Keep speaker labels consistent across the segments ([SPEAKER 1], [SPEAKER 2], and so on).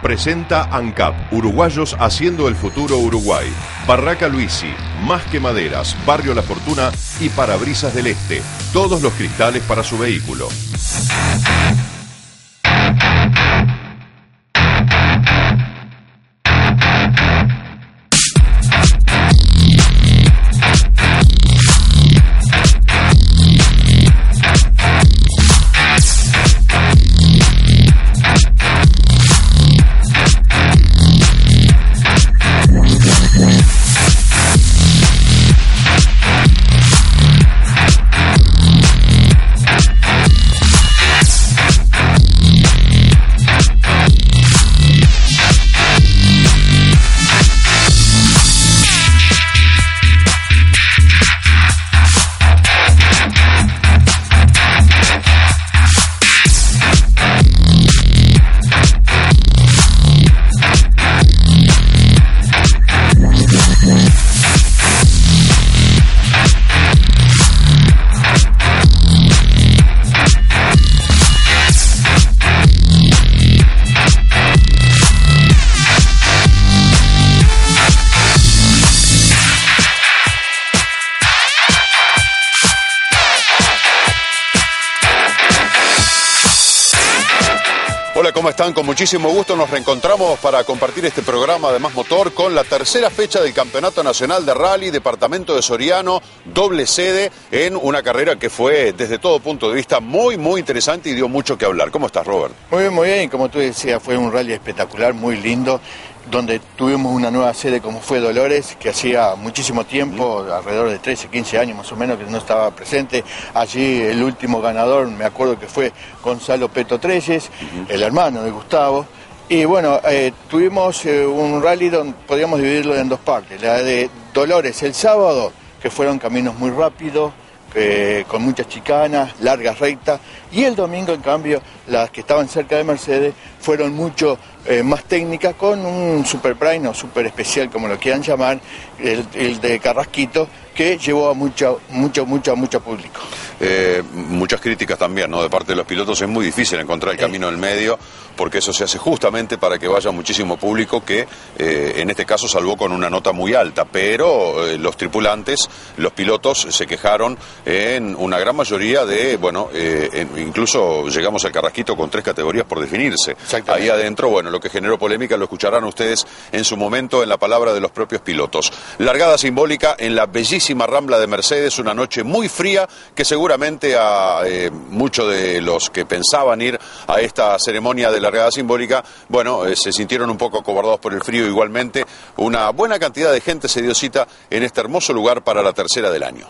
[SPEAKER 1] Presenta ANCAP, Uruguayos haciendo el futuro Uruguay. Barraca Luisi, Más que Maderas, Barrio La Fortuna y Parabrisas del Este. Todos los cristales para su vehículo.
[SPEAKER 2] Hola, ¿cómo están? Con muchísimo gusto nos reencontramos para compartir este programa de Más Motor con la tercera fecha del Campeonato Nacional de Rally, Departamento de Soriano, doble sede, en una carrera que fue desde todo punto de vista muy interesante y dio mucho que hablar. ¿Cómo estás, Robert?
[SPEAKER 3] Muy bien, como tú decías, fue un rally espectacular, muy lindo, donde tuvimos una nueva sede como fue Dolores, que hacía muchísimo tiempo, alrededor de 13, 15 años más o menos, que no estaba presente. Allí el último ganador, me acuerdo que fue Gonzalo Peto Treyes, el hermano de Gustavo. Y bueno, tuvimos un rally donde podíamos dividirlo en dos partes. La de Dolores el sábado, que fueron caminos muy rápidos, con muchas chicanas, largas rectas, y el domingo, en cambio, las que estaban cerca de Mercedes fueron mucho más técnicas, con un super prime o super especial, como lo quieran llamar, el de Carrasquito, que llevó a mucho público.
[SPEAKER 2] Muchas críticas también, ¿no? De parte de los pilotos. Es muy difícil encontrar el camino del medio, porque eso se hace justamente para que vaya muchísimo público, que en este caso salvó con una nota muy alta, pero los tripulantes, los pilotos, se quejaron en una gran mayoría de, bueno, incluso llegamos al Carrasquito con 3 categorías por definirse. Ahí adentro, bueno, lo que generó polémica lo escucharán ustedes en su momento en la palabra de los propios pilotos. Largada simbólica en la bellísima Rambla de Mercedes, una noche muy fría que seguramente a muchos de los que pensaban ir a esta ceremonia de largada simbólica, bueno, se sintieron un poco acobardados por el frío. Igualmente, una buena cantidad de gente se dio cita en este hermoso lugar para la tercera del año.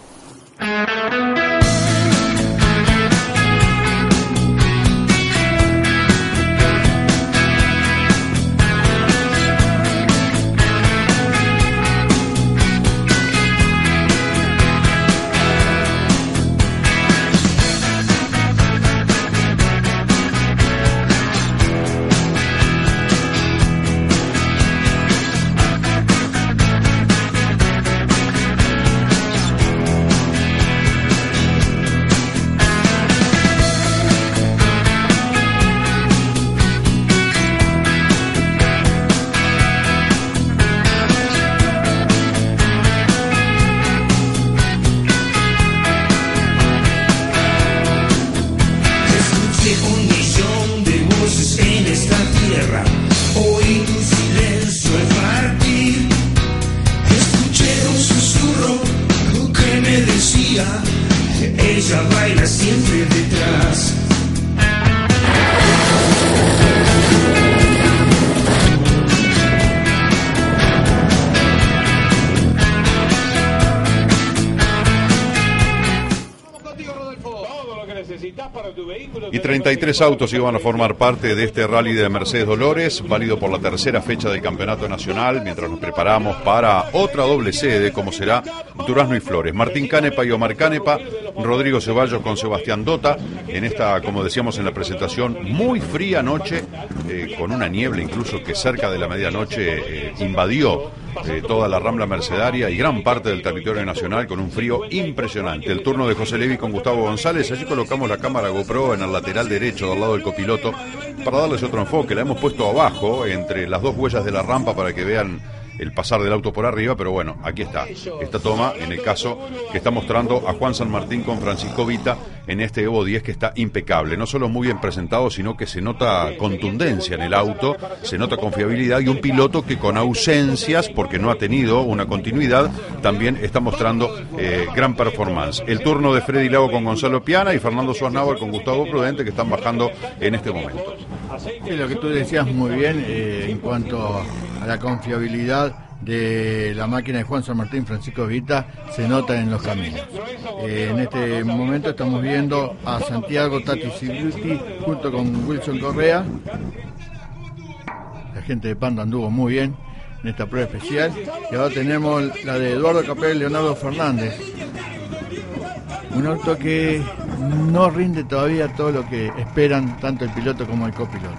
[SPEAKER 4] Ella baila siempre detrás.
[SPEAKER 1] Y 33 autos iban a formar parte de este rally de Mercedes Dolores, válido por la tercera fecha del Campeonato Nacional, mientras nos preparamos para otra doble sede, como será Durazno y Flores. Martín Canepa y Omar Canepa Rodrigo Ceballos con Sebastián Dota, en esta, como decíamos en la presentación, muy fría noche, con una niebla incluso que cerca de la medianoche invadió toda la Rambla Mercedaria y gran parte del territorio nacional con un frío impresionante. El turno de José Levi con Gustavo González. Allí colocamos la cámara GoPro en el lateral derecho del lado del copiloto para darles otro enfoque. La hemos puesto abajo entre las dos huellas de la rampa para que vean el pasar del auto por arriba, pero bueno, aquí está esta toma, en el caso que está mostrando a Juan San Martín con Francisco Vita en este Evo 10 que está impecable, no solo muy bien presentado, sino que se nota contundencia en el auto, se nota confiabilidad y un piloto que con ausencias, porque no ha tenido una continuidad, también está mostrando gran performance. El turno de Freddy Lago con Gonzalo Piana y Fernando Suárez con Gustavo Prudente, que están bajando en este momento.
[SPEAKER 3] Sí, lo que tú decías muy bien en cuanto a la confiabilidad de la máquina de Juan San Martín Francisco Vita, se nota en los caminos. En este momento estamos viendo a Santiago Tati Cibruti junto con Wilson Correa. La gente de Panda anduvo muy bien en esta prueba especial. Y ahora tenemos la de Eduardo Capel y Leonardo Fernández. Un auto que no rinde todavía todo lo que esperan tanto el piloto como el copiloto.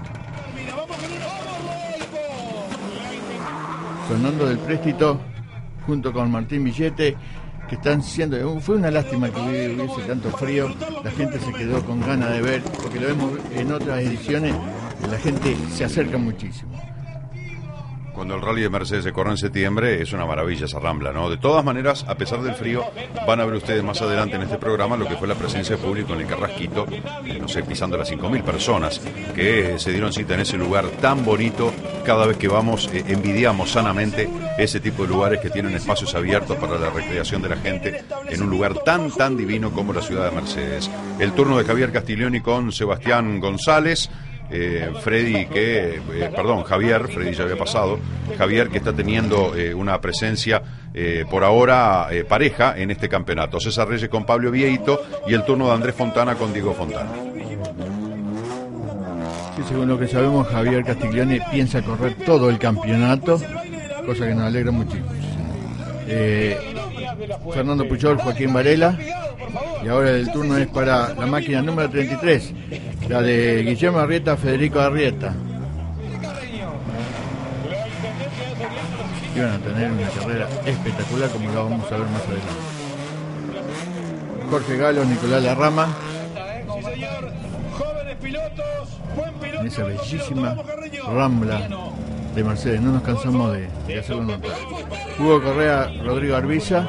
[SPEAKER 3] Fernando del Préstito junto con Martín Villete, que están siendo... Fue una lástima que hubiese tanto frío, la gente se quedó con ganas de ver, porque lo vemos en otras ediciones, la gente se acerca muchísimo.
[SPEAKER 1] Cuando el Rally de Mercedes se corre en septiembre, es una maravilla esa Rambla, ¿no? De todas maneras, a pesar del frío, van a ver ustedes más adelante en este programa lo que fue la presencia de público en el Carrasquito, no sé, pisando las 5.000 personas que se dieron cita en ese lugar tan bonito. Cada vez que vamos, envidiamos sanamente ese tipo de lugares que tienen espacios abiertos para la recreación de la gente en un lugar tan divino como la ciudad de Mercedes. El turno de Javier Castiglioni con Sebastián González. Freddy Javier, Freddy ya había pasado, Javier que está teniendo una presencia por ahora pareja en este campeonato, César Reyes con Pablo Vieito y el turno de Andrés Fontana con Diego Fontana.
[SPEAKER 3] Sí, según lo que sabemos, Javier Castiglioni piensa correr todo el campeonato, cosa que nos alegra muchísimo. Fernando Puyol, Joaquín Varela, y ahora el turno es para la máquina número 33, la de Guillermo Arrieta, Federico Arrieta. Y van a tener una carrera espectacular, como la vamos a ver más adelante. Jorge Galo, Nicolás Larrama, en esa bellísima Rambla de Mercedes, no nos cansamos de hacerlo notar. Hugo Correa, Rodrigo Arbiza.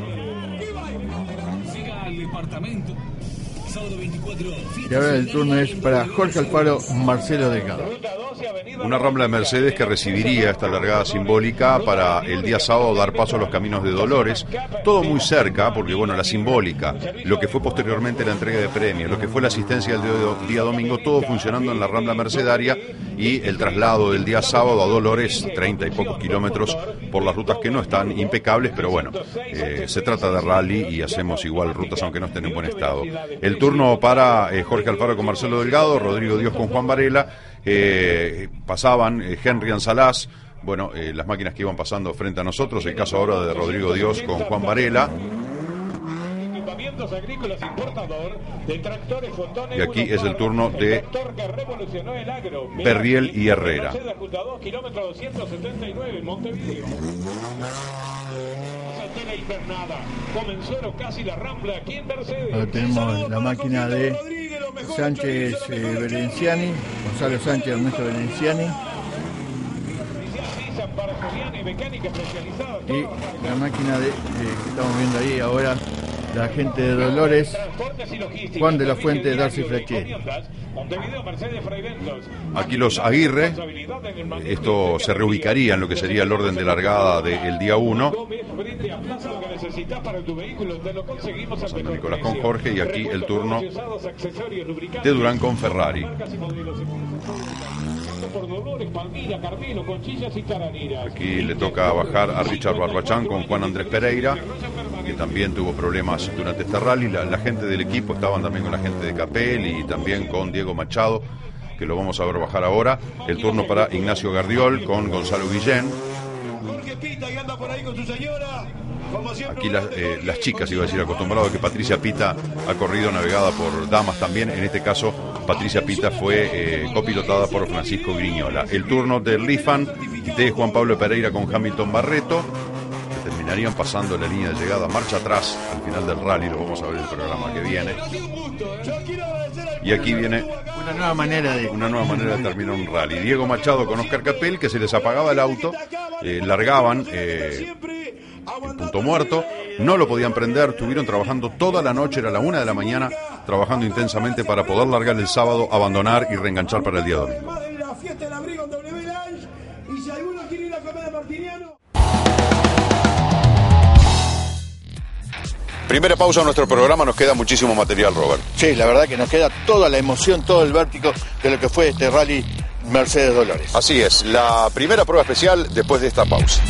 [SPEAKER 3] Y ahora el turno es para Jorge Alfaro, Marcelo Delgado.
[SPEAKER 1] Una Rambla de Mercedes que recibiría esta largada simbólica para el día sábado dar paso a los caminos de Dolores, todo muy cerca, porque bueno, la simbólica, lo que fue posteriormente la entrega de premios, lo que fue la asistencia del día domingo, todo funcionando en la Rambla Mercedaria, y el traslado del día sábado a Dolores, 30 y pocos kilómetros por las rutas que no están impecables, pero bueno, se trata de rally y hacemos igual rutas aunque no estén en buen estado. El turno para Jorge Alfaro con Marcelo Delgado, Rodrigo Díaz con Juan Varela. Pasaban Henry Ansalás, bueno, las máquinas que iban pasando frente a nosotros, el caso ahora de Rodrigo Dios con Juan Varela. Y aquí es el turno de Berriel y Herrera.
[SPEAKER 3] Ahora tenemos la máquina de Sánchez Berenciani, Gonzalo Sánchez, Ernesto Berenciani, y la máquina de que estamos viendo ahí ahora, la gente de Dolores, Juan de la Fuente, Darcy Fletcher.
[SPEAKER 1] Aquí los Aguirre, esto se reubicaría en lo que sería el orden de largada del día 1. Pasando Nicolás con Jorge, y aquí el turno de Durán con Ferrari. Aquí le toca bajar a Richard Barbachán con Juan Andrés Pereira, que también tuvo problemas durante este rally. La gente del equipo estaban también con la gente de Capel y también con Diego Machado, que lo vamos a ver bajar ahora. El turno para Ignacio Gardiol con Gonzalo Guillén. Aquí las chicas, iba a decir, acostumbrado a que Patricia Pita ha corrido navegada por damas también. En este caso, Patricia Pita fue copilotada por Francisco Griñola. El turno del Lifan de Juan Pablo Pereira con Hamilton Barreto, que terminarían pasando la línea de llegada, marcha atrás al final del rally. Lo vamos a ver en el programa que viene. Y aquí viene
[SPEAKER 3] una nueva manera
[SPEAKER 1] de terminar un rally. Diego Machado con Oscar Capel, que se les apagaba el auto, largaban en punto muerto, no lo podían prender, estuvieron trabajando toda la noche, era la 1 de la mañana, trabajando intensamente para poder largar el sábado, abandonar y reenganchar para el día domingo.
[SPEAKER 2] Primera pausa en nuestro programa, nos queda muchísimo material, Robert.
[SPEAKER 3] Sí, la verdad que nos queda toda la emoción, todo el vértigo de lo que fue este rally Mercedes Dolores.
[SPEAKER 2] Así es, la primera prueba especial después de esta pausa.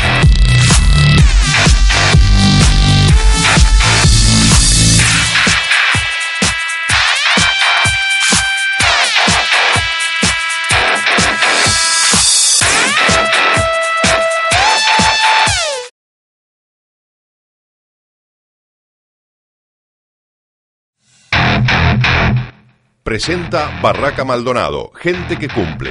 [SPEAKER 1] Presenta Barraca Maldonado, gente que cumple.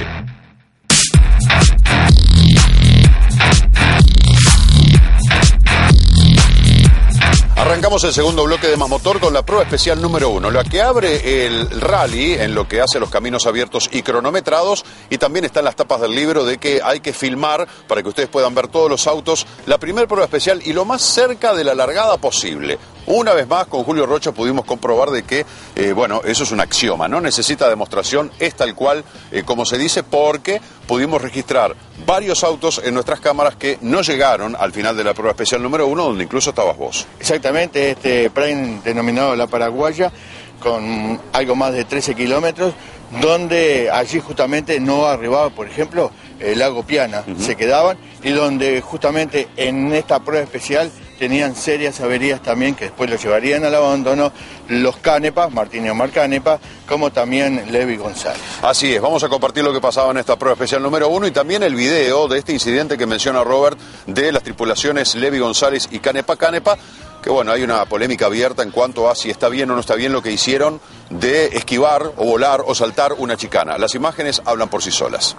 [SPEAKER 2] Arrancamos el segundo bloque de Más Motor con la prueba especial número 1, la que abre el rally en lo que hace los caminos abiertos y cronometrados, y también están las tapas del libro de que hay que filmar para que ustedes puedan ver todos los autos, la primera prueba especial y lo más cerca de la largada posible. Una vez más, con Julio Rocha pudimos comprobar de que, eso es un axioma, no necesita demostración, es tal cual como se dice, porque pudimos registrar varios autos en nuestras cámaras que no llegaron al final de la prueba especial número 1, donde incluso estabas vos.
[SPEAKER 3] Exactamente, este Prime denominado La Paraguaya, con algo más de 13 kilómetros, donde allí justamente no arribaba, por ejemplo, el lago Piana, se quedaban, y donde justamente en esta prueba especial tenían serias averías también, que después lo llevarían al abandono, los Canepa, Martín y Omar Canepa, como también Levi González.
[SPEAKER 2] Así es, vamos a compartir lo que pasaba en esta prueba especial número 1 y también el video de este incidente que menciona Robert de las tripulaciones Levi González y Canepa, que hay una polémica abierta en cuanto a si está bien o no está bien lo que hicieron de esquivar o volar o saltar una chicana. Las imágenes hablan por sí solas.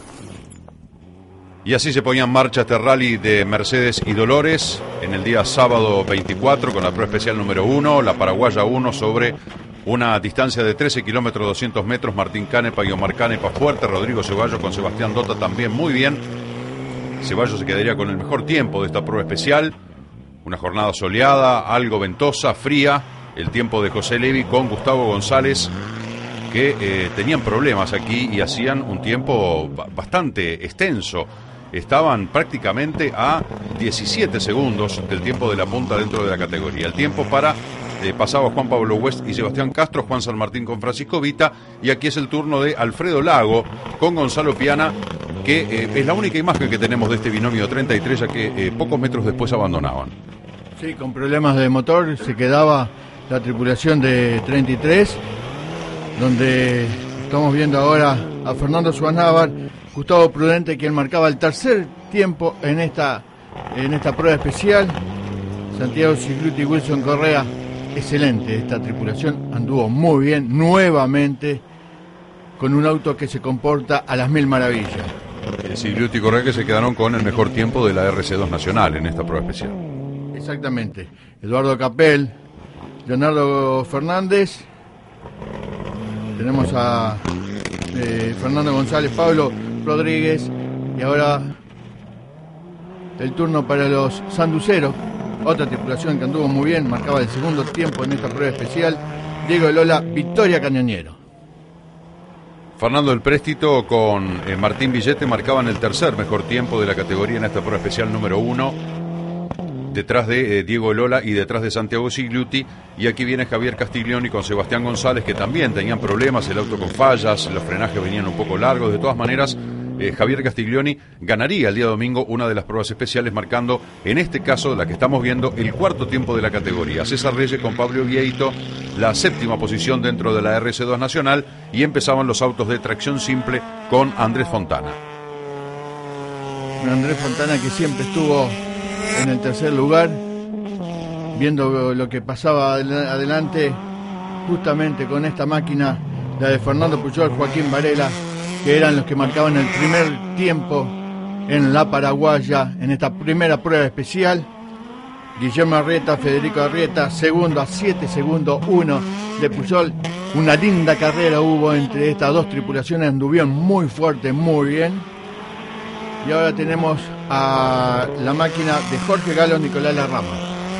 [SPEAKER 1] Y así se ponía en marcha este rally de Mercedes y Dolores en el día sábado 24 con la prueba especial número 1, la Paraguaya 1, sobre una distancia de 13 kilómetros 200 metros. Martín Canepa y Omar Canepa fuerte, Rodrigo Ceballos con Sebastián Dota también muy bien. Ceballos se quedaría con el mejor tiempo de esta prueba especial. Una jornada soleada, algo ventosa, fría. El tiempo de José Levi con Gustavo González, que tenían problemas aquí y hacían un tiempo bastante extenso. Estaban prácticamente a 17 segundos del tiempo de la punta dentro de la categoría. El tiempo para pasaba Juan Pablo West y Sebastián Castro, Juan San Martín con Francisco Vita, y aquí es el turno de Alfredo Lago con Gonzalo Piana, que es la única imagen que tenemos de este binomio 33, ya que pocos metros después abandonaban.
[SPEAKER 3] Sí, con problemas de motor se quedaba la tripulación de 33, donde estamos viendo ahora a Fernando Suanávar, Gustavo Prudente, quien marcaba el tercer tiempo en esta prueba especial. Santiago Cicluti y Wilson Correa, excelente esta tripulación, anduvo muy bien nuevamente con un auto que se comporta a las mil maravillas.
[SPEAKER 1] Cicluti y Correa que se quedaron con el mejor tiempo de la RC2 Nacional en esta prueba especial.
[SPEAKER 3] Exactamente. Eduardo Capel, Leonardo Fernández, tenemos a Fernando González, Pablo Rodríguez, y ahora el turno para los sanduceros, otra tripulación que anduvo muy bien, marcaba el segundo tiempo en esta prueba especial, Diego Lola, Victoria Cañoniero.
[SPEAKER 1] Fernando del Préstito con Martín Villete marcaban el tercer mejor tiempo de la categoría en esta prueba especial número 1, detrás de Diego Lola y detrás de Santiago Cicluti. Y aquí viene Javier Castiglioni con Sebastián González, que también tenían problemas, el auto con fallas, los frenajes venían un poco largos. De todas maneras, Javier Castiglioni ganaría el día domingo una de las pruebas especiales, marcando, en este caso, la que estamos viendo, el cuarto tiempo de la categoría. César Reyes con Pablo Vieito, la séptima posición dentro de la RC2 Nacional, y empezaban los autos de tracción simple con Andrés Fontana.
[SPEAKER 3] Un Andrés Fontana que siempre estuvo en el tercer lugar, viendo lo que pasaba adelante, justamente con esta máquina, la de Fernando Pujol, Joaquín Varela, que eran los que marcaban el primer tiempo en la paraguaya, en esta primera prueba especial. Guillermo Arrieta, Federico Arrieta, segundo a 7 segundos 1 de Pujol. Una linda carrera hubo entre estas dos tripulaciones, anduvieron muy fuerte, muy bien. Y ahora tenemos a la máquina de Jorge Galo, Nicolás Larrama.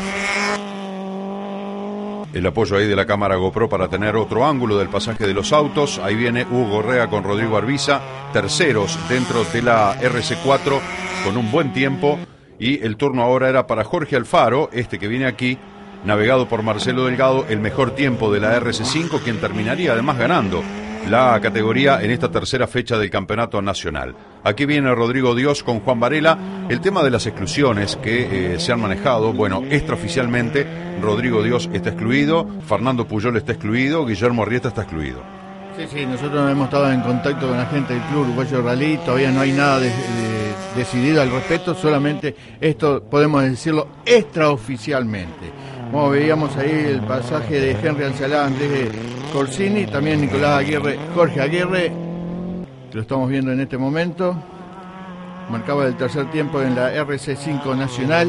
[SPEAKER 1] El apoyo ahí de la cámara GoPro para tener otro ángulo del pasaje de los autos. Ahí viene Hugo Correa con Rodrigo Arbiza, terceros dentro de la RC4 con un buen tiempo. Y el turno ahora era para Jorge Alfaro, este que viene aquí, navegado por Marcelo Delgado, el mejor tiempo de la RC5, quien terminaría además ganando la categoría en esta tercera fecha del campeonato nacional. Aquí viene Rodrigo Dios con Juan Varela. El tema de las exclusiones que se han manejado, bueno, extraoficialmente Rodrigo Dios está excluido, Fernando Pujol está excluido, Guillermo Arrieta está excluido.
[SPEAKER 3] Sí, nosotros hemos estado en contacto con la gente del Club Uruguayo de Rally, todavía no hay nada decidido al respecto, solamente esto podemos decirlo extraoficialmente. Como veíamos ahí el pasaje de Henry Anzalá, Andrés Corsini, también Nicolás Aguirre, Jorge Aguirre, que lo estamos viendo en este momento, marcaba el tercer tiempo en la RC5 Nacional.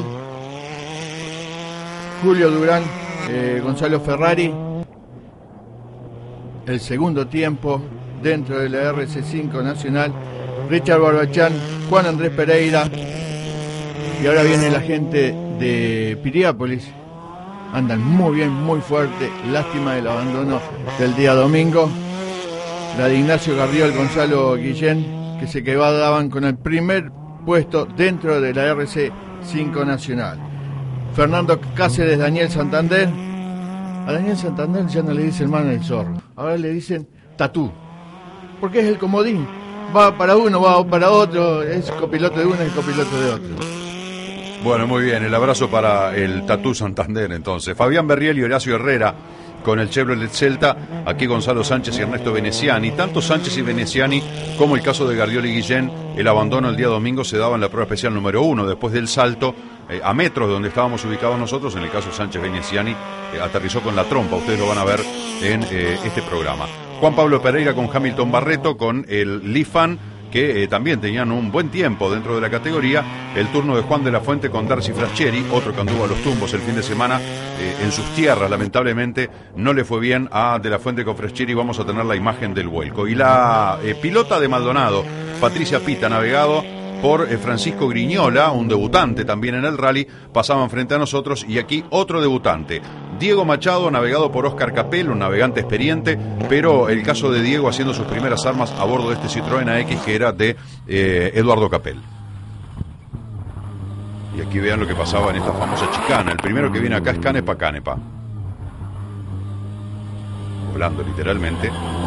[SPEAKER 3] Julio Durán, Gonzalo Ferrari, el segundo tiempo dentro de la RC5 Nacional. Richard Barbachán, Juan Andrés Pereira, y ahora viene la gente de Piriápolis. Andan muy bien, muy fuerte. Lástima del abandono del día domingo. La de Ignacio Gardiol, Gonzalo Guillén, que se quedaban con el primer puesto dentro de la RC5 Nacional. Fernando Cáceres, Daniel Santander. A Daniel Santander ya no le dicen mano del zorro, ahora le dicen tatú, porque es el comodín. Va para uno, va para otro, es copiloto de uno, es copiloto de otro.
[SPEAKER 1] Bueno, muy bien, el abrazo para el Tatú Santander entonces. Fabián Berriel y Horacio Herrera con el Chevrolet Celta, aquí Gonzalo Sánchez y Ernesto Veneciani. Tanto Sánchez y Veneciani como el caso de Gardiol y Guillén, el abandono el día domingo se daba en la prueba especial número 1, después del salto a metros de donde estábamos ubicados nosotros. En el caso de Sánchez Veneciani, aterrizó con la trompa, ustedes lo van a ver en este programa. Juan Pablo Pereira con Hamilton Barreto, con el Lifan, que también tenían un buen tiempo dentro de la categoría. El turno de Juan de la Fuente con Darcy Fraschieri, otro que anduvo a los tumbos el fin de semana en sus tierras. Lamentablemente no le fue bien a de la Fuente con Fraschieri. Vamos a tener la imagen del vuelco. Y la pilota de Maldonado, Patricia Pita, navegado por Francisco Griñola, un debutante también en el rally, pasaban frente a nosotros. Y aquí otro debutante, Diego Machado, navegado por Oscar Capel, un navegante experiente, pero el caso de Diego haciendo sus primeras armas a bordo de este Citroën AX que era de Eduardo Capel. Y aquí vean lo que pasaba en esta famosa chicana. El primero que viene acá es Canepa Canepa, volando literalmente.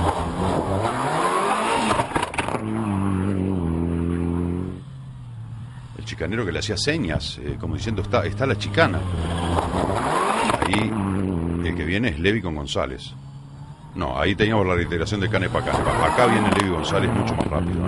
[SPEAKER 1] El chicanero que le hacía señas, como diciendo está la chicana. Ahí el que viene es Levi con González. No, ahí teníamos la reiteración de Canepa Canepa. Acá viene Levi González mucho más rápido,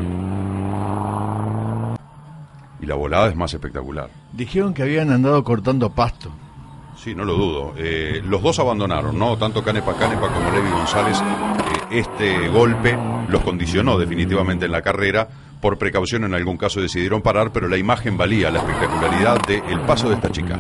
[SPEAKER 1] Y la volada es más espectacular.
[SPEAKER 3] Dijeron que habían andado cortando pasto.
[SPEAKER 1] Sí, no lo dudo. Los dos abandonaron, ¿no? Tanto Canepa Canepa como Levi González. Este golpe los condicionó definitivamente en la carrera. Por precaución en algún caso decidieron parar, pero la imagen valía la espectacularidad del paso de esta chica.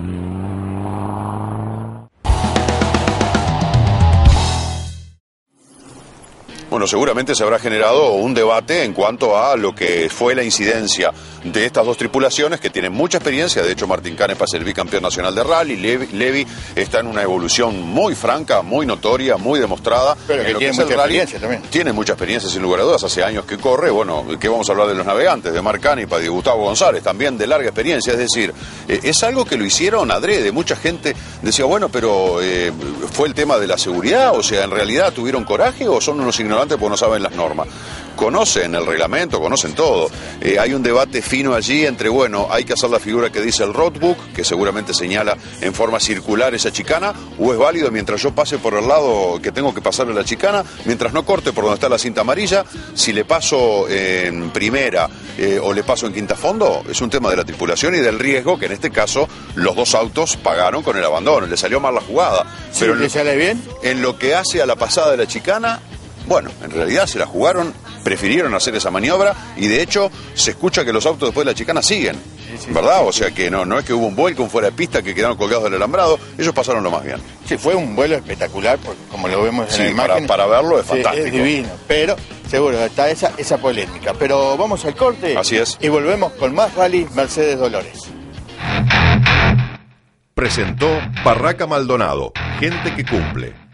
[SPEAKER 2] Bueno, seguramente se habrá generado un debate en cuanto a lo que fue la incidencia de estas dos tripulaciones que tienen mucha experiencia. De hecho, Martín Canepa es el bicampeón nacional de rally. Levi está en una evolución muy franca, muy notoria, muy demostrada.
[SPEAKER 3] Pero que tiene mucha experiencia también.
[SPEAKER 2] Tiene mucha experiencia, sin lugar a dudas. Hace años que corre. Bueno, ¿qué vamos a hablar de los navegantes? De Marc Canepa, de Gustavo González, también de larga experiencia. Es decir, es algo que lo hicieron adrede. Mucha gente decía, bueno, pero ¿fue el tema de la seguridad? O sea, ¿en realidad tuvieron coraje o son unos ignorantes porque no saben las normas? conocen el reglamento, conocen todo. Hay un debate fino allí entre, bueno, hay que hacer la figura que dice el roadbook, que seguramente señala en forma circular esa chicana, o es válido mientras yo pase por el lado que tengo que pasarle la chicana, mientras no corte por donde está la cinta amarilla, si le paso en primera o le paso en quinta fondo, es un tema de la tripulación y del riesgo que en este caso los dos autos pagaron con el abandono, le salió mal la jugada.
[SPEAKER 3] Sí,
[SPEAKER 2] pero
[SPEAKER 3] ¿le sale bien?
[SPEAKER 2] En lo que hace a la pasada de la chicana, bueno, en realidad se la jugaron, prefirieron hacer esa maniobra y de hecho se escucha que los autos después de la chicana siguen, ¿verdad? O sea que no es que hubo un vuelco, un fuera de pista que quedaron colgados del alambrado, ellos pasaron lo más bien.
[SPEAKER 3] Sí, fue un vuelo espectacular, porque como lo vemos en la imagen.
[SPEAKER 2] Para verlo es
[SPEAKER 3] sí,
[SPEAKER 2] fantástico.
[SPEAKER 3] Es divino, pero seguro está esa polémica. Pero vamos al corte.
[SPEAKER 2] Así es.
[SPEAKER 3] Y volvemos con más Rally Mercedes Dolores.
[SPEAKER 1] Presentó Barraca Maldonado, gente que cumple.